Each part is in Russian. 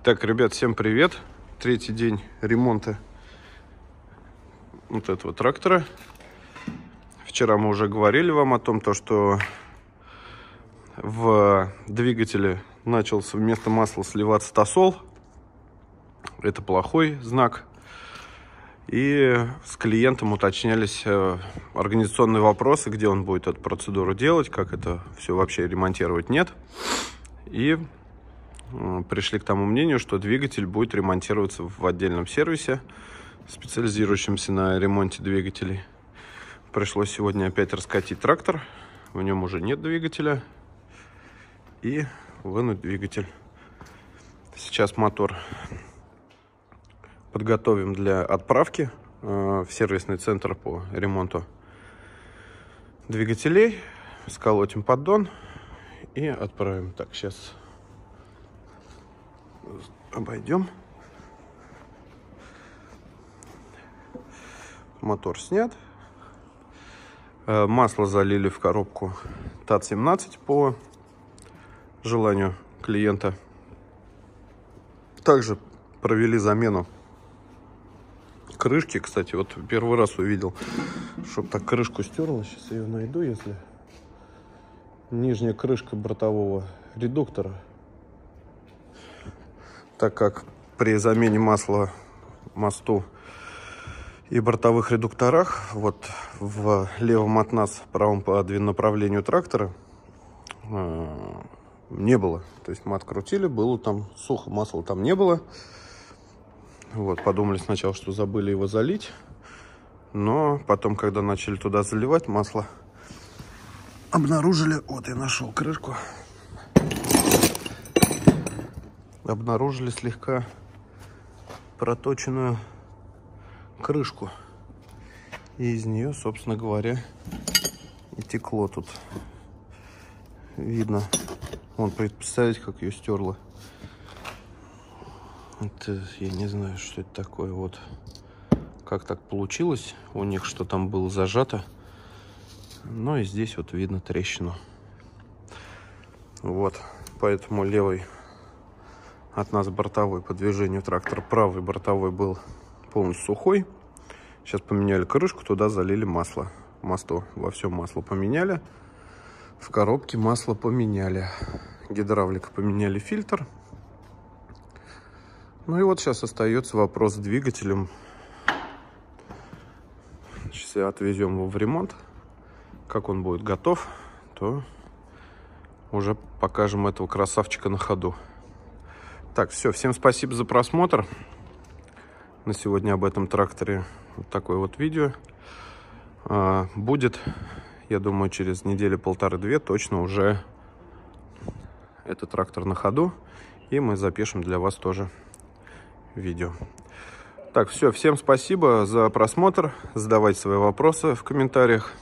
Так, ребят, всем привет. Третий день ремонта вот этого трактора. Вчера мы уже говорили вам о том, что в двигателе начался вместо масла сливаться тосол. Это плохой знак. И с клиентом уточнялись организационные вопросы, где он будет эту процедуру делать, как это все вообще ремонтировать, нет. И пришли к тому мнению, что двигатель будет ремонтироваться в отдельном сервисе, специализирующемся на ремонте двигателей. Пришлось сегодня опять раскатить трактор. В нем уже нет двигателя. И вынуть двигатель. Сейчас мотор подготовим для отправки в сервисный центр по ремонту двигателей. Сколотим поддон и отправим. Так, сейчас обойдем. Мотор снят. Масло залили в коробку ТАТ-17 по желанию клиента. Также провели замену крышки. Кстати, вот первый раз увидел, чтобы так крышку стерла. Сейчас я ее найду, если нижняя крышка бортового редуктора. Так как при замене масла мосту и бортовых редукторах, вот в левом от нас, правом по направлению трактора не было. То есть мы открутили, было там сухо, масла там не было. Вот, подумали сначала, что забыли его залить. Но потом, когда начали туда заливать масло, обнаружили, вот я нашел крышку, обнаружили слегка проточенную крышку. И из нее, собственно говоря, и текло тут. Видно. Вон, представляете, как ее стерло. Это, я не знаю, что это такое. Вот как так получилось у них, что там было зажато. Но и здесь вот видно трещину. Вот. Поэтому левый от нас бортовой по движению трактора, правый бортовой был полностью сухой. Сейчас поменяли крышку, туда залили масло. Мосту во всем масло поменяли. В коробке масло поменяли. Гидравлика поменяли, фильтр. Ну и вот сейчас остается вопрос с двигателем. Сейчас отвезем его в ремонт. Как он будет готов, то уже покажем этого красавчика на ходу. Так, все, всем спасибо за просмотр. На сегодня об этом тракторе вот такое вот видео. Будет, я думаю, через неделю полторы-две точно уже этот трактор на ходу. И мы запишем для вас тоже видео. Так, все, всем спасибо за просмотр. Задавайте свои вопросы в комментариях.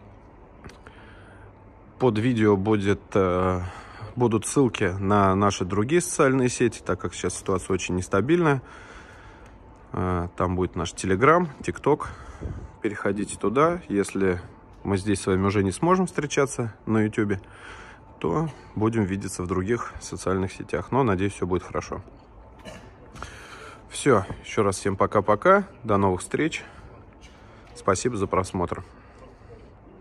Под видео будут ссылки на наши другие социальные сети, так как сейчас ситуация очень нестабильная. Там будет наш Telegram, TikTok. Переходите туда. Если мы здесь с вами уже не сможем встречаться на YouTube, то будем видеться в других социальных сетях. Но, надеюсь, все будет хорошо. Все. Еще раз всем пока-пока. До новых встреч. Спасибо за просмотр.